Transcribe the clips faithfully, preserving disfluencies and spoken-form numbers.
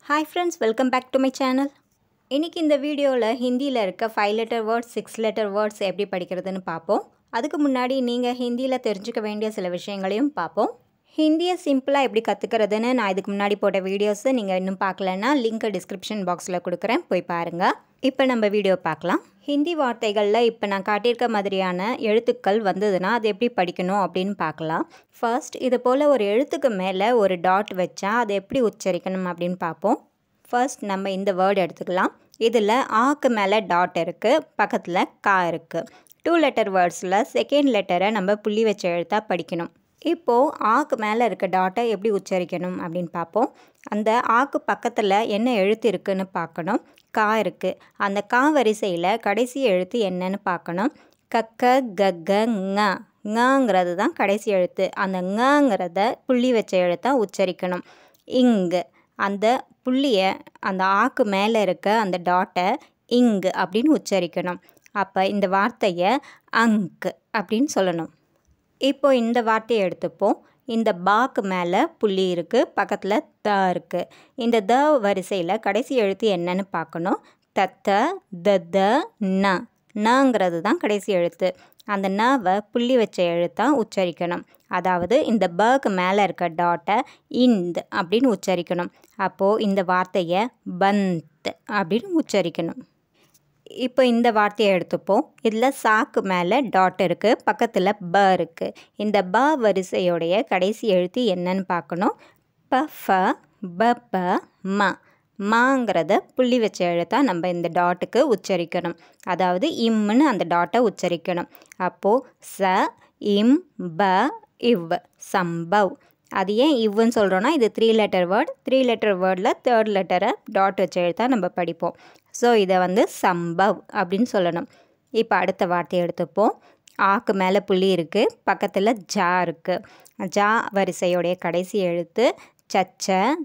Hi friends, welcome back to my channel. இன்னைக்கு இந்த வீடியோல ஹிந்தில இருக்க five letter words, six letter words எப்படி படிக்கிறதுன்னு பாப்போம். அதுக்கு முன்னாடி நீங்க ஹிந்தில தெரிஞ்சுக்க வேண்டிய சில விஷயங்களையும் பாப்போம். ஹிந்தியை சிம்பிளா எப்படி கத்துக்கிறதுன்னு நான் இதுக்கு முன்னாடி போட்ட வீடியோஸ் நீங்க இன்னும் பார்க்கலனா லிங்க் டிஸ்கிரிப்ஷன் பாக்ஸ்ல கொடுக்கிறேன், போய் பாருங்க. இப்போ நம்ம வீடியோ பார்க்கலாம். ஹிந்தி வார்த்தைகள்ல இப்போ நான் காட்டியிருக்க மாதிரியான எழுத்துக்கள் வந்ததுன்னா அது எப்படி படிக்கணும் அப்படின்னு பார்க்கலாம். ஃபர்ஸ்ட் இது போல் ஒரு எழுத்துக்கு மேலே ஒரு டாட் வச்சா அதை எப்படி உச்சரிக்கணும் அப்படின்னு பார்ப்போம். ஃபர்ஸ்ட் நம்ம இந்த வேர்டு எடுத்துக்கலாம். இதில் ஆக்கு மேலே டாட் இருக்குது, பக்கத்தில் கா இருக்குது. டூ லெட்டர் வேர்ட்ஸில் செகண்ட் லெட்டரை நம்ம புள்ளி வச்ச எழுத்தாக படிக்கணும். இப்போது ஆக்கு மேலே இருக்க டாட்டை எப்படி உச்சரிக்கணும் அப்படின்னு பார்ப்போம். அந்த ஆக்கு பக்கத்தில் என்ன எழுத்து இருக்குதுன்னு பார்க்கணும். கா இருக்குது. அந்த கா வரிசையில் கடைசி எழுத்து என்னன்னு பார்க்கணும். கக்க கக்க ங ங்கிறது தான் கடைசி எழுத்து. அந்த ங்கிறத புள்ளி வச்ச எழுத்தாக உச்சரிக்கணும். இங்கு அந்த புள்ளியை அந்த ஆக்கு மேலே இருக்க அந்த டாட்டை இங்கு அப்படின்னு உச்சரிக்கணும். அப்போ இந்த வார்த்தையை அங்கு அப்படின்னு சொல்லணும். இப்போ இந்த வார்த்தையை எடுத்துப்போம். இந்த பாக்கு மேலே புள்ளி இருக்குது, பக்கத்தில் த இருக்குது. இந்த த வரிசையில் கடைசி எழுத்து என்னன்னு பார்க்கணும். தத்த த ந நங்கிறது தான் கடைசி எழுத்து. அந்த நவை புள்ளி வச்ச எழுத்தாக உச்சரிக்கணும். அதாவது இந்த பக்கு மேலே இருக்க டாட்டை இந்த் அப்படின்னு உச்சரிக்கணும். அப்போது இந்த வார்த்தையை பந்த் அப்படின்னு உச்சரிக்கணும். இப்போ இந்த வார்த்தையை எடுத்துப்போம். இதில் சாக்கு மேலே டாட் இருக்குது, பக்கத்தில் ப இருக்குது. இந்த ப வரிசையோடைய கடைசி எழுத்து என்னன்னு பார்க்கணும். ப ஃப ப ப ம மாங்கிறத புள்ளி வச்ச எழுத்தாக நம்ம இந்த டாட்டுக்கு உச்சரிக்கணும். அதாவது இம்முன்னு அந்த டாட்டை உச்சரிக்கணும். அப்போது ச இம் ப இவ் சம்பவ். அது ஏன் இவ்வுன்னு சொல்கிறோன்னா இது three letter word. Three letter வேர்டில் தேர்ட் லெட்டரை டாட் வச்ச எழுத்தாக நம்ம படிப்போம். ஸோ இதை வந்து சம்பவ் அப்படின்னு சொல்லணும். இப்போ அடுத்த வார்த்தையை எடுத்துப்போம். ஆக்கு மேலே புள்ளி இருக்குது, பக்கத்தில் ஜா இருக்குது. ஜா வரிசையோடைய கடைசி எழுத்து சச்ச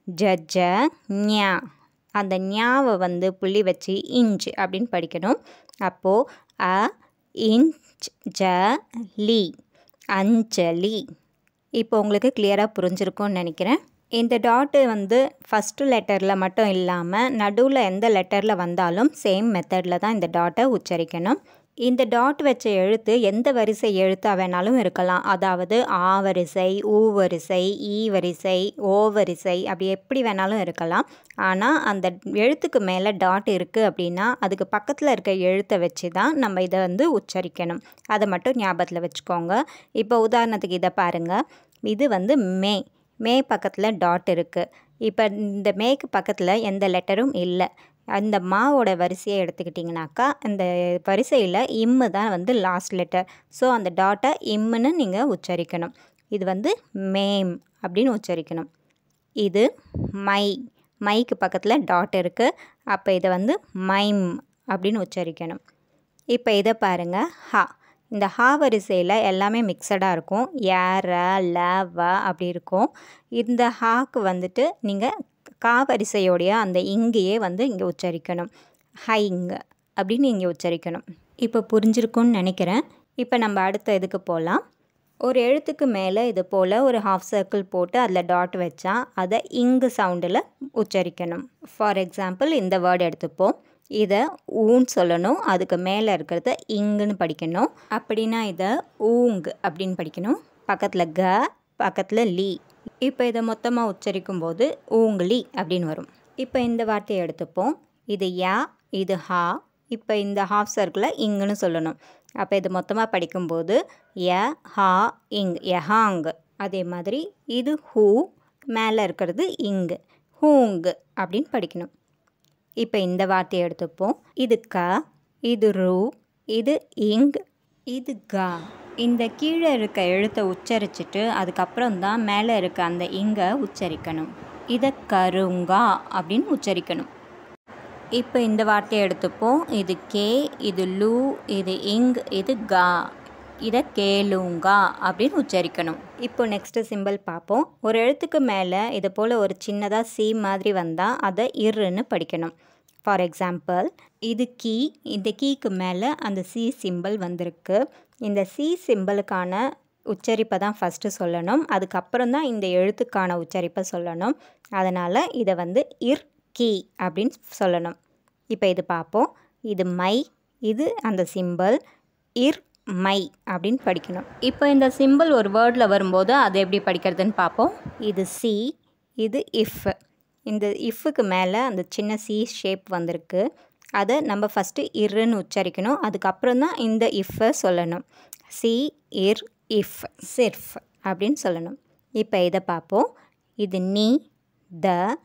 ஜஜ ஞா. அந்த ஞாவை வந்து புள்ளி வச்சு இஞ்ச் அப்படின்னு படிக்கணும். அப்போது அ இஞ்ச் ஜ லி அஞ்சலி. இப்போ உங்களுக்கு கிளியராக புரிஞ்சிருக்கும்னு நினைக்கிறேன். இந்த டாட்டு வந்து ஃபஸ்ட்டு லெட்டரில் மட்டும் இல்லாமல் நடுவில் எந்த லெட்டரில் வந்தாலும் சேம் மெத்தடில் தான் இந்த டாட்டை உச்சரிக்கணும். இந்த டாட் வச்ச எழுத்து எந்த வரிசை எழுத்தாக வேணாலும் இருக்கலாம். அதாவது ஆ வரிசை, ஊ வரிசை, ஈ வரிசை, ஓ வரிசை, அப்படி எப்படி வேணாலும் இருக்கலாம். ஆனால் அந்த எழுத்துக்கு மேலே டாட் இருக்குது அப்படின்னா அதுக்கு பக்கத்தில் இருக்க எழுத்தை வச்சு தான் நம்ம இதை வந்து உச்சரிக்கணும். அதை மட்டும் ஞாபகத்தில் வச்சுக்கோங்க. இப்போ உதாரணத்துக்கு இதை பாருங்கள். இது வந்து மே மே பக்கத்தில் டாட் இருக்குது. இப்போ இந்த மேக்கு பக்கத்தில் எந்த லெட்டரும் இல்லை. அந்த மாவோட வரிசையை எடுத்துக்கிட்டிங்கனாக்கா அந்த வரிசையில் இம்மு தான் வந்து லாஸ்ட் லெட்டர். ஸோ அந்த டாட்டை இம்முன்னு நீங்கள் உச்சரிக்கணும். இது வந்து மேம் அப்படின்னு உச்சரிக்கணும். இது மை மைக்கு பக்கத்தில் டாட் இருக்குது. அப்போ இதை வந்து மைம் அப்படின்னு உச்சரிக்கணும். இப்போ இதை பாருங்கள். ஹா. இந்த ஹா வரிசையில் எல்லாமே மிக்சடாக இருக்கும். ஏர ல வ அப்படி இருக்கும். இந்த ஹாக்கு வந்துட்டு நீங்கள் கா வரிசையோடைய அந்த இங்கேயே வந்து இங்கே உச்சரிக்கணும். ஹைங் அப்படின்னு இங்கே உச்சரிக்கணும். இப்போ புரிஞ்சிருக்கும்னு நினைக்கிறேன். இப்போ நம்ம அடுத்த இதுக்கு போகலாம். ஒரு எழுத்துக்கு மேலே இது போல் ஒரு ஹாஃப் சர்க்கிள் போட்டு அதில் டாட் வச்சா அதை இங்கு சவுண்டில் உச்சரிக்கணும். ஃபார் எக்ஸாம்பிள் இந்த வேர்டு எடுத்துப்போம். இதை ஊன்னு சொல்லணும். அதுக்கு மேலே இருக்கிறத இங்குன்னு படிக்கணும். அப்படின்னா இதை ஊங் அப்படின்னு படிக்கணும். பக்கத்தில் க, பக்கத்தில் லீ. இப்போ இதை மொத்தமாக உச்சரிக்கும் போது ஊங்குலி அப்படின்னு வரும். இப்போ இந்த வார்த்தையை எடுத்துப்போம். இது யா, இது ஹா. இப்போ இந்த ஹாஃப் சர்க்கிளை இங்குன்னு சொல்லணும். அப்போ இது மொத்தமாக படிக்கும்போது ய ஹா இங் யஹாங். அதே மாதிரி இது ஹூ, மேலே இருக்கிறது இங்கு ஹூங்கு அப்படின்னு படிக்கணும். இப்போ இந்த வார்த்தையை எடுத்துப்போம். இது க, இது ரு, இது இங், இது கா. இந்த கீழே இருக்க எழுத்தை உச்சரிச்சுட்டு அதுக்கப்புறம் தான் மேலே இருக்க அந்த இங்கை உச்சரிக்கணும். இதை கருங்கா அப்படின்னு உச்சரிக்கணும். இப்போ இந்த வார்த்தையை எடுத்துப்போம். இது கே, இது லூ, இது இங், இது கா. இதை கேளுங்கா அப்படின்னு உச்சரிக்கணும். இப்போ நெக்ஸ்ட்டு சிம்பிள் பார்ப்போம். ஒரு எழுத்துக்கு மேலே இது போல் ஒரு சின்னதாக சி மாதிரி வந்தால் அதை இர்ன்னு படிக்கணும். ஃபார் எக்ஸாம்பிள் இது கீ. இந்த கீக்கு மேலே அந்த சி சிம்பிள் வந்திருக்கு. இந்த சி சிம்பிளுக்கான உச்சரிப்பை தான் ஃபஸ்ட்டு சொல்லணும். அதுக்கப்புறம் தான் இந்த எழுத்துக்கான உச்சரிப்பை சொல்லணும். அதனால் இதை வந்து இர் கீ அப்படின்னு சொல்லணும். இப்போ இது பார்ப்போம். இது மை, இது அந்த சிம்பிள். இர் மை அப்படின்னு படிக்கணும். இப்போ இந்த சிம்பிள் ஒரு வேர்டில் வரும்போது அது எப்படி படிக்கிறதுன்னு பார்ப்போம். இது சி, இது இஃப். இந்த இஃப்க்கு மேலே அந்த சின்ன சி ஷேப் வந்திருக்கு. அதை நம்ம ஃபஸ்ட்டு இர்ன்னு உச்சரிக்கணும். அதுக்கப்புறம் தான் இந்த இஃப்பை சொல்லணும். சி இர் இஃப், சிர்ஃப் அப்படின்னு சொல்லணும். இப்போ இதை பார்ப்போம். இது நீ, த,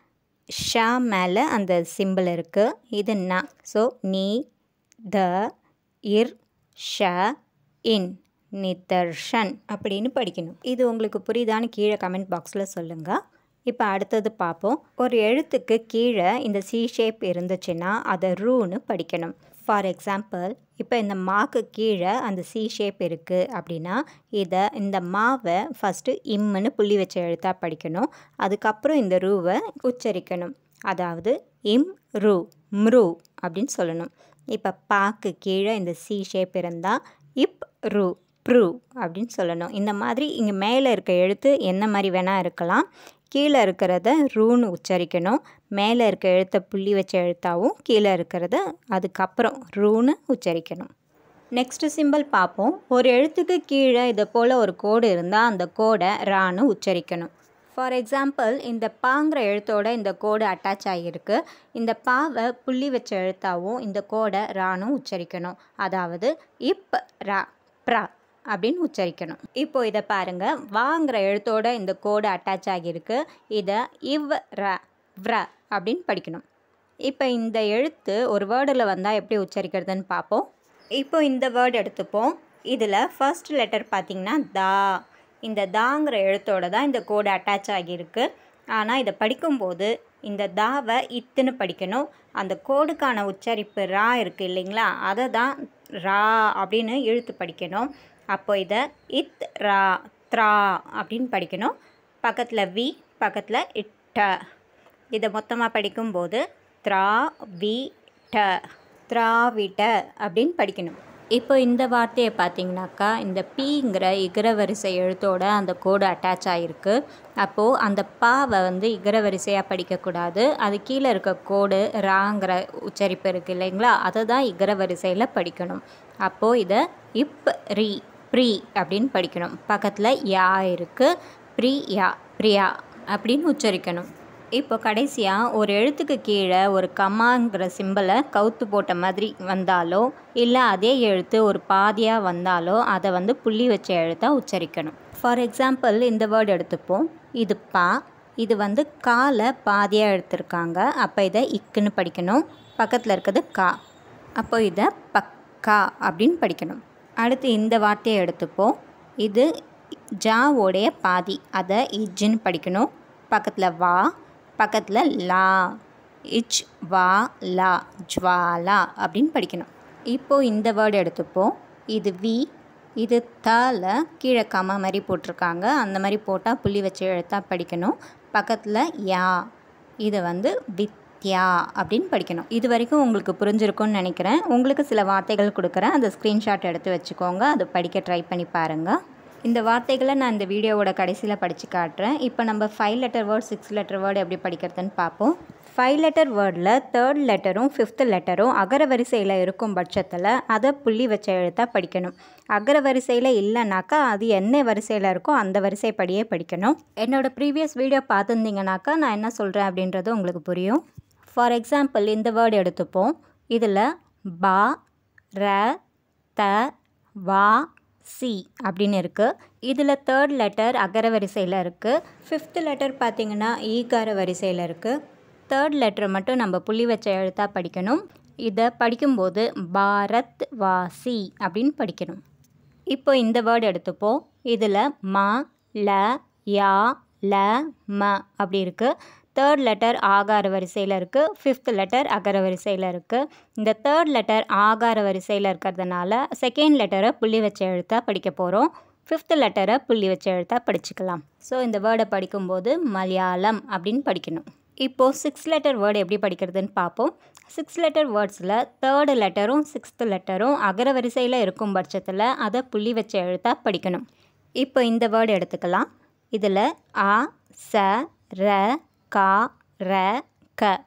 ஷா மேலே அந்த சிம்பிள் இருக்குது. இது ந. ஸோ நீ, த, இர், ஷ, இன், நிதர்ஷன் அப்படின்னு படிக்கணும். இது உங்களுக்கு புரியுதான்னு கீழே கமெண்ட் பாக்ஸில் சொல்லுங்கள். இப்போ அடுத்தது பார்ப்போம். ஒரு எழுத்துக்கு கீழே இந்த சி ஷேப் இருந்துச்சுன்னா அதை ரூன்னு படிக்கணும். ஃபார் எக்ஸாம்பிள், இப்போ இந்த மாக்கு கீழே அந்த சி ஷேப் இருக்குது அப்படின்னா இதை இந்த மாவை ஃபஸ்ட்டு இம்முன்னு புள்ளி வச்ச எழுத்தாக படிக்கணும். அதுக்கப்புறம் இந்த ரூவை உச்சரிக்கணும். அதாவது இம் ரூ, ம்ரூ அப்படின்னு சொல்லணும். இப்போ பாக்கு கீழே இந்த சி ஷேப் இருந்தால் இப் ரூ, ப்ரூ அப்படின்னு சொல்லணும். இந்த மாதிரி இங்கே மேலே இருக்க எழுத்து என்ன மாதிரி வேணால் இருக்கலாம். கீழே இருக்கிறத ரூன்னு உச்சரிக்கணும். மேலே இருக்க எழுத்தை புள்ளி வச்ச எழுத்தாகவும் கீழே இருக்கிறத அதுக்கப்புறம் ரூன்னு உச்சரிக்கணும். நெக்ஸ்ட்டு சிம்பிள் பார்ப்போம். ஒரு எழுத்துக்கு கீழே இதை போல் ஒரு கோடு இருந்தால் அந்த கோடை ரான்னு உச்சரிக்கணும். ஃபார் எக்ஸாம்பிள், இந்த பாங்கிற எழுத்தோட இந்த கோடு அட்டாச் ஆகியிருக்கு. இந்த பாவை புள்ளி வச்ச எழுத்தாகவும் இந்த கோடை ரான்னு உச்சரிக்கணும். அதாவது இப் ரா, ப்ரா அப்படின்னு உச்சரிக்கணும். இப்போ இதை பாருங்கள். வாங்கிற எழுத்தோட இந்த கோடு அட்டாச் ஆகியிருக்கு. இதை இவ் ர,வ்ர அப்படின்னு படிக்கணும். இப்போ இந்த எழுத்து ஒரு வேர்டில் வந்தால் எப்படி உச்சரிக்கிறதுன்னு பார்ப்போம். இப்போ இந்த வேர்டு எடுத்துப்போம். இதில் ஃபர்ஸ்ட் லெட்டர் பார்த்திங்கன்னா தா. இந்த தாங்கிற எழுத்தோட தான் இந்த கோடு அட்டாச் ஆகியிருக்கு. ஆனால் இதை படிக்கும்போது இந்த தாவை இத்துன்னு படிக்கணும். அந்த கோடுக்கான உச்சரிப்பு ரா இருக்குது இல்லைங்களா, அதை தான் ரா அப்படின்னு இழுத்து படிக்கணும். அப்போ இதை இத் ரா, த்ரா அப்படின்னு படிக்கணும். பக்கத்தில் வி, பக்கத்தில் இட்ட. இதை மொத்தமாக படிக்கும்போது த்ரா வி ட, த்ராவிட்ட அப்படின்னு படிக்கணும். இப்போ இந்த வார்த்தையை பார்த்தீங்கன்னாக்கா இந்த பீங்கிற இகர வரிசை எழுத்தோட அந்த கோடு அட்டாச் ஆகிருக்கு. அப்போது அந்த பாவை வந்து இகர வரிசையாக படிக்கக்கூடாது. அது கீழே இருக்க கோடு ராங்கிற உச்சரிப்பு இருக்குது இல்லைங்களா, அதை தான் இகர வரிசையில் படிக்கணும். அப்போது இதை இப் ரீ, ப்ரீ அப்படின்னு படிக்கணும். பக்கத்தில் யா இருக்குது. ப்ரீ யா, பிரியா அப்படின்னு உச்சரிக்கணும். இப்போ கடைசியாக ஒரு எழுத்துக்கு கீழே ஒரு கம்மாங்கிற சிம்பிளை கவுத்து போட்ட மாதிரி வந்தாலோ இல்லை அதே எழுத்து ஒரு பாதியாக வந்தாலோ அதை வந்து புள்ளி வச்ச எழுத்தாக உச்சரிக்கணும். ஃபார் எக்ஸாம்பிள், இந்த வேர்டு எடுத்துப்போம். இது பா. இது வந்து காலை பாதியாக எடுத்திருக்காங்க. அப்போ இதை இக்குன்னு படிக்கணும். பக்கத்தில் இருக்கிறது கா. அப்போ இதை பக்கா அப்படின்னு படிக்கணும். அடுத்து இந்த வார்த்தையை எடுத்துப்போம். இது ஜாவோடைய பாதி. அதை இஜ்ஜுன்னு படிக்கணும். பக்கத்தில் வா, பக்கத்தில் லா. இச் வா லா, ஜ்வாலா அப்படின்னு படிக்கணும். இப்போது இந்த வேர்டு எடுத்துப்போம். இது வி. இது தால கீழே கம்மா மாதிரி போட்டிருக்காங்க. அந்த மாதிரி போட்டால் புள்ளி வச்சு எழுத்தா படிக்கணும். பக்கத்தில் யா. இதை வந்து வித்யா அப்படின்னு படிக்கணும். இது வரைக்கும் உங்களுக்கு புரிஞ்சிருக்கும்னு நினைக்கிறேன். உங்களுக்கு சில வார்த்தைகள் கொடுக்குறேன். அந்த ஸ்க்ரீன்ஷாட் எடுத்து வச்சுக்கோங்க. அதை படிக்க ட்ரை பண்ணி பாருங்கள். இந்த வார்த்தைகளை நான் இந்த வீடியோவோட கடைசியில் படித்து காட்டுறேன். இப்போ நம்ம five letter word, six letter word எப்படி படிக்கிறதுன்னு பார்ப்போம். ஃபைவ் லெட்டர் வேர்டில் தேர்ட் லெட்டரும் ஃபிஃப்த் லெட்டரும் அகர வரிசையில் இருக்கும் பட்சத்தில் அதை புள்ளி வச்ச எழுத்தாக படிக்கணும். அகர வரிசையில் இல்லைனாக்கா அது என்ன வரிசையில் இருக்கோ அந்த வரிசைப்படியே படிக்கணும். என்னோடய ப்ரீவியஸ் வீடியோ பார்த்துருந்தீங்கனாக்கா நான் என்ன சொல்கிறேன் அப்படின்றது உங்களுக்கு புரியும். ஃபார் எக்ஸாம்பிள், இந்த வேர்டு எடுத்துப்போம். இதில் பா, ர, த, வா, சி அப்படின்னு இருக்குது. இதில் தேர்ட் லெட்டர் அகர வரிசையில் இருக்குது. ஃபிஃப்த் லெட்டர் பார்த்திங்கன்னா ஈகார வரிசையில் இருக்குது. தேர்ட் லெட்டரை மட்டும் நம்ம புள்ளி வச்ச எழுத்தாக படிக்கணும். இதை படிக்கும்போது பாரத் வாசி அப்படின்னு படிக்கணும். இப்போ இந்த வேர்டு எடுத்துப்போம். இதில் மா, ல, யா, ல, ம அப்படி இருக்குது. தேர்ட் லெட்டர் ஆகார வரிசையில் இருக்குது. ஃபிஃப்த் லெட்டர் அகர வரிசையில் இருக்குது. இந்த தேர்ட் லெட்டர் ஆகார வரிசையில் இருக்கிறதுனால செகண்ட் லெட்டரை புள்ளி வச்ச எழுத்தாக படிக்க போகிறோம். ஃபிஃப்த் லெட்டரை புள்ளி வச்ச எழுத்தாக படிச்சுக்கலாம். ஸோ இந்த வேர்டை படிக்கும்போது மலையாளம் அப்படின்னு படிக்கணும். இப்போது சிக்ஸ் லெட்டர் வேர்டு எப்படி படிக்கிறதுன்னு பார்ப்போம். சிக்ஸ் லெட்டர் வேர்ட்ஸில் தேர்டு லெட்டரும் சிக்ஸ்த்து லெட்டரும் அகர வரிசையில் இருக்கும் பட்சத்தில் அதை புள்ளி வச்ச எழுத்தாக படிக்கணும். இப்போ இந்த வேர்டு எடுத்துக்கலாம். இதில் ஆ, ச, ர, கா, ர, க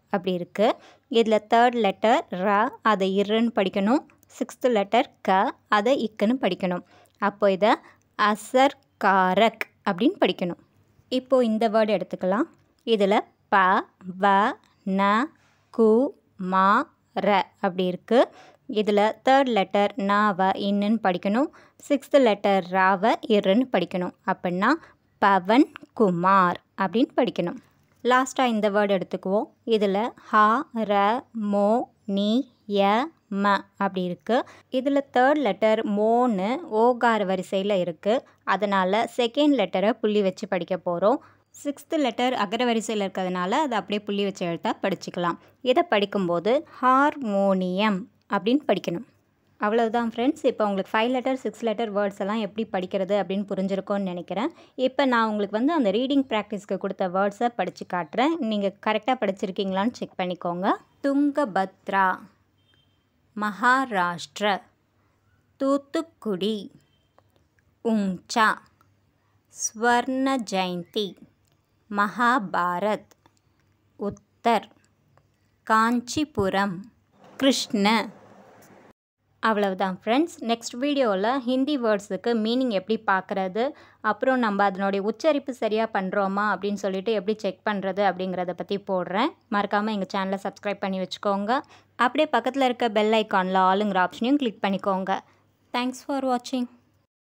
அப்படி இருக்குது. இதில் தேர்ட் லெட்டர் ர, அதை இர்ன்னு படிக்கணும். சிக்ஸ்த்து லெட்டர் க, அதை இக்குன்னு படிக்கணும். அப்போ இதை அசர்காரக் அப்படின்னு படிக்கணும். இப்போது இந்த வேர்டு எடுத்துக்கலாம். இதில் ப, வ, ந, கு, மா, ர அப்படி இருக்குது. இதில் தேர்ட் லெட்டர் நாவை இன்னுன்னு படிக்கணும். சிக்ஸ்த்து லெட்டர் ராவை இர்ன்னு படிக்கணும். அப்படின்னா பவன் குமார் அப்படின்னு படிக்கணும். லாஸ்ட்டாக இந்த வேர்டு எடுத்துக்குவோம். இதில் ஹ, ர, மோ, நி, ய, ம அப்படி இருக்குது. இதில் தேர்ட் லெட்டர் மோன்னு ஓகார வரிசையில் இருக்குது. அதனால் செகண்ட் லெட்டரை புள்ளி வச்சு படிக்க போகிறோம். சிக்ஸ்த்து லெட்டர் அகர வரிசையில் இருக்கிறதுனால அதை அப்படியே புள்ளி வச்சு எழுத்தா படிச்சுக்கலாம். இதை படிக்கும்போது ஹார்மோனியம் அப்படின்னு படிக்கணும். அவ்வளவுதான் ஃப்ரெண்ட்ஸ். இப்போ உங்களுக்கு five letter six letter words எல்லாம் எப்படி படிக்கிறது அப்படின்னு புரிஞ்சிருக்கோன்னு நினைக்கிறேன். இப்போ நான் உங்களுக்கு வந்து அந்த ரீடிங் ப்ராக்டிஸ்க்கு கொடுத்த வேர்ட்ஸை படித்து காட்டுறேன். நீங்கள் கரெக்டாக படிச்சிருக்கீங்களான்னு செக் பண்ணிக்கோங்க. துங்கபத்ரா, மகாராஷ்டிர, தூத்துக்குடி, உங்சா, ஸ்வர்ண ஜெயந்தி, மகாபாரத், உத்தர், காஞ்சிபுரம், கிருஷ்ண. அவ்வளவுதான் ஃப்ரெண்ட்ஸ். நெக்ஸ்ட் வீடியோவில் ஹிந்தி வேர்ட்ஸுக்கு மீனிங் எப்படி பார்க்குறது, அப்புறம் நம்ம அதனுடைய உச்சரிப்பு சரியாக பண்ணுறோமா அப்படின்னு சொல்லிட்டு எப்படி செக் பண்ணுறது அப்படிங்கிறத பற்றி போடுறேன். மறக்காமல் எங்கள் சேனலை சப்ஸ்கிரைப் பண்ணி வச்சுக்கோங்க. அப்படியே பக்கத்தில் இருக்க பெல் ஐக்கானில் ஆளுங்கிற ஆப்ஷனையும் கிளிக் பண்ணிக்கோங்க. தேங்க்ஸ் ஃபார் வாட்சிங்.